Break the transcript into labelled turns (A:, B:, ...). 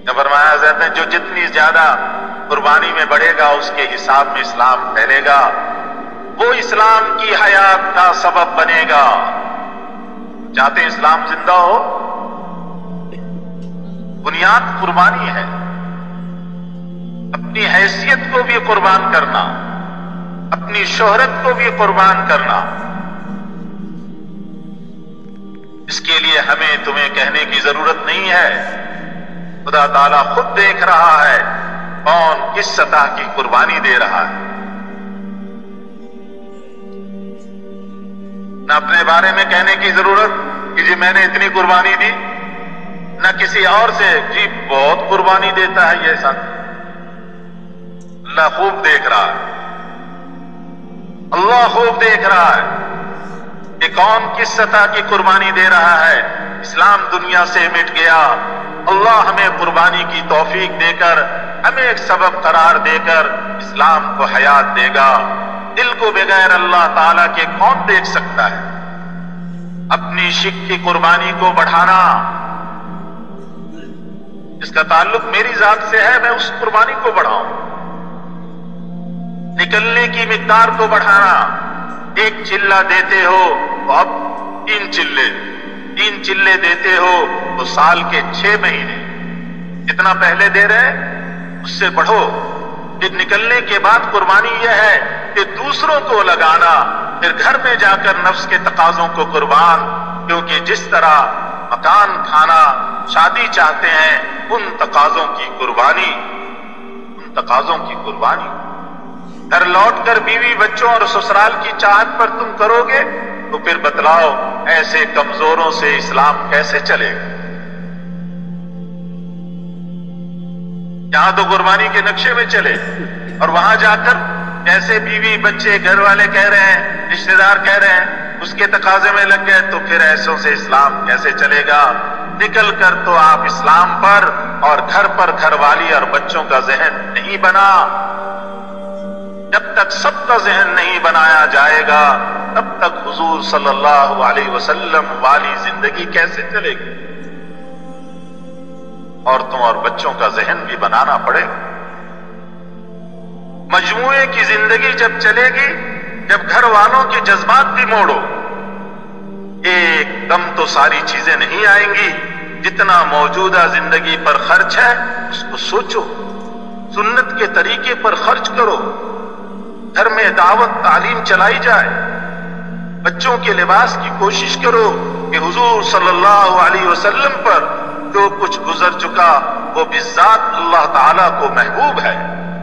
A: فرمایا حضرت نے جو جتنی زیادہ قربانی میں بڑھے گا اس کے حساب میں اسلام پھیلے گا، وہ اسلام کی حیات کا سبب بنے گا۔ چاہتے ہیں اسلام زندہ ہو؟ بنیاد قربانی ہے، اپنی حیثیت کو بھی قربان کرنا، اپنی شہرت کو بھی قربان کرنا۔ اس کے لیے ہمیں تمہیں کہنے کی ضرورت نہیں ہے، خدا تعالیٰ خود دیکھ رہا ہے کون کس سطح کی قربانی دے رہا ہے۔ نہ اپنے بارے میں کہنے کی ضرورت کہ جی میں نے اتنی قربانی دی، نہ کسی اور سے جی بہت قربانی دیتا ہے یہ ساتھ۔ اللہ خوب دیکھ رہا ہے، اللہ خوب دیکھ رہا ہے کہ کون کس سطح کی قربانی دے رہا ہے۔ اسلام دنیا سے مٹ گیا، اللہ ہمیں قربانی کی توفیق دے کر، ہمیں ایک سبب قرار دے کر اسلام کو حیات دے گا۔ دل کو بغیر اللہ تعالیٰ کے کون دیکھ سکتا ہے؟ اپنی شک کی قربانی کو بڑھانا، اس کا تعلق میری ذات سے ہے، میں اس قربانی کو بڑھاؤں۔ نکلنے کی مقدار کو بڑھانا، ایک چلہ دیتے ہو تو اب 3 چلے دیتے ہو تو سال کے 6 مہینے جتنا پہلے دے رہے اس سے بڑھو۔ پھر نکلنے کے بعد قربانی یہ ہے کہ دوسروں کو لگانا، پھر گھر میں جا کر نفس کے تقاضوں کو قربان، کیونکہ جس طرح مکان، کھانا، شادی چاہتے ہیں ان تقاضوں کی قربانی، گھر لوٹ کر بیوی بچوں اور سسرال کی چاہت پر تم کرو گے تو پھر بتلاؤ ایسے کمزوروں سے اسلام کیسے چلے گا؟ یہاں تو قربانی کے نقشے میں چلے، اور وہاں جا کر جیسے بیوی بچے گھر والے کہہ رہے ہیں، رشتہ دار کہہ رہے ہیں، اس کے تقاضے میں لگ گئے تو پھر ایسوں سے اسلام کیسے چلے گا؟ نکل کر تو آپ اسلام پر اور گھر پر گھر والی اور بچوں کا ذہن نہیں بنا۔ جب تک سب کا ذہن نہیں بنایا جائے گا تب تک حضور صلی اللہ علیہ وسلم والی زندگی کیسے چلے گی؟ عورتوں اور بچوں کا ذہن بھی بنانا پڑے گا۔ مجموعے کی زندگی جب چلے گی، جب گھر والوں کے جذبات بھی موڑو، ایک دم تو ساری چیزیں نہیں آئیں گی۔ جتنا موجودہ زندگی پر خرچ ہے اس کو سوچو، سنت کے طریقے پر خرچ کرو، گھر میں دعوت تعلیم چلائی جائے، بچوں کے لباس کی کوشش کرو کہ حضور صلی اللہ علیہ وسلم پر جو کچھ گزر چکا وہ بالذات اللہ تعالیٰ کو محبوب ہے۔